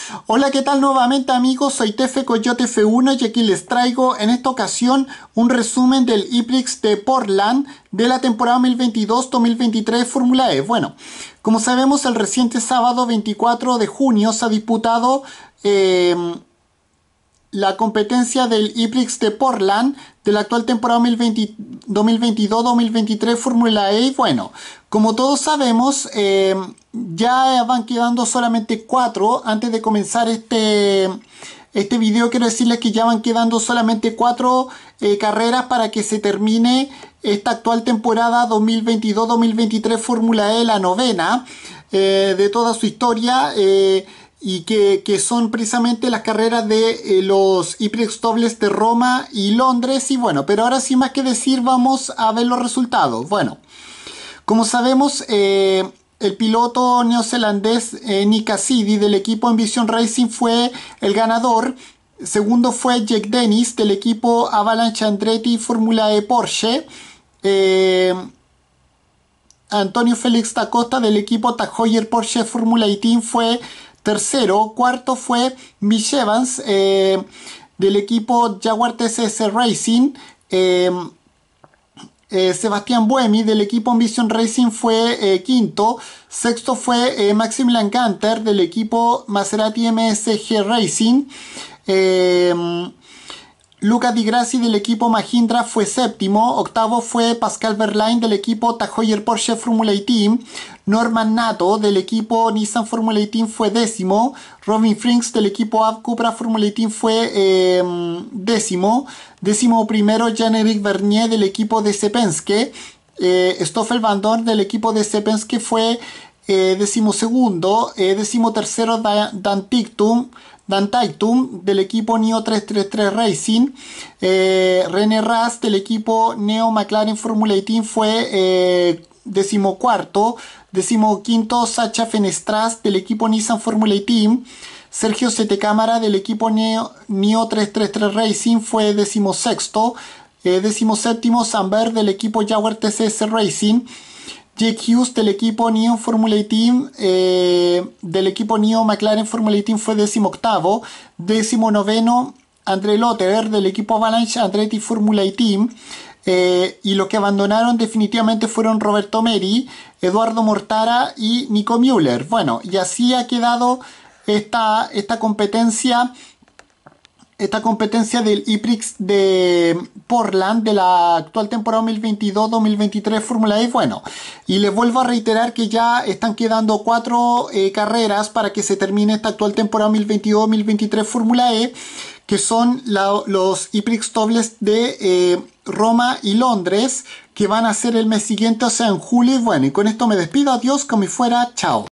Hola, ¿qué tal nuevamente amigos? Soy Tefe Coyote F1 y aquí les traigo en esta ocasión un resumen del IPRIX de Portland de la temporada 2022-2023 Fórmula E. Bueno, como sabemos el reciente sábado 24 de junio se ha disputado la competencia del IPRIX de Portland de la actual temporada 2022-2023 Fórmula E. Y bueno, como todos sabemos, ya van quedando solamente 4 antes de comenzar este video. Quiero decirles que ya van quedando solamente 4 carreras para que se termine esta actual temporada 2022-2023 Fórmula E, la novena de toda su historia. Y que son precisamente las carreras de los IPRIX dobles de Roma y Londres. Y bueno, pero ahora sin más que decir, vamos a ver los resultados. Bueno, como sabemos, el piloto neozelandés Nick Cassidy del equipo Envision Racing fue el ganador. Segundo fue Jack Dennis del equipo Avalanche Andretti Fórmula E Porsche. Antonio Félix da Costa del equipo Tag Heuer Porsche Fórmula E Team fue tercero. Cuarto fue Mitch Evans del equipo Jaguar TCS Racing. Sebastián Buemi del equipo Envision Racing fue quinto. Sexto fue Maximilian Ganter del equipo Maserati MSG Racing. Luca Di Grassi del equipo Mahindra fue séptimo. Octavo fue Pascal Wehrlein del equipo Tag Heuer Porsche Formula E Team. Norman Nato del equipo Nissan Formula E Team fue décimo. Robin Frings del equipo AB Cupra Formula E Team fue décimo. Décimo primero Jan-Eric Vernier del equipo de Penske. Stoffel Van Dorn del equipo de Penske fue décimo segundo. Décimo tercero Dan Taitum del equipo Neo 333 Racing. René Rast del equipo Neo McLaren Formula E Team fue decimocuarto. Decimoquinto Sacha Fenestras del equipo Nissan Formula E Team. Sergio Sete Cámara del equipo Neo 333 Racing fue decimosexto. Decimoséptimo Samber del equipo Jaguar TCS Racing. Jake Hughes del equipo Neo Formula E Team, del equipo Neo McLaren Formula E Team fue 18º. 19º André Lotterer del equipo Avalanche Andretti Formula E Team. Y los que abandonaron definitivamente fueron Roberto Meri, Eduardo Mortara y Nico Müller. Bueno, y así ha quedado esta competencia. Esta competencia del IPRIX de Portland de la actual temporada 2022-2023 Fórmula E. Bueno, y les vuelvo a reiterar que ya están quedando 4 carreras para que se termine esta actual temporada 2022-2023 Fórmula E, que son los IPRIX dobles de Roma y Londres, que van a ser el mes siguiente, o sea en julio. Y bueno, y con esto me despido. Adiós, como fuera, chao.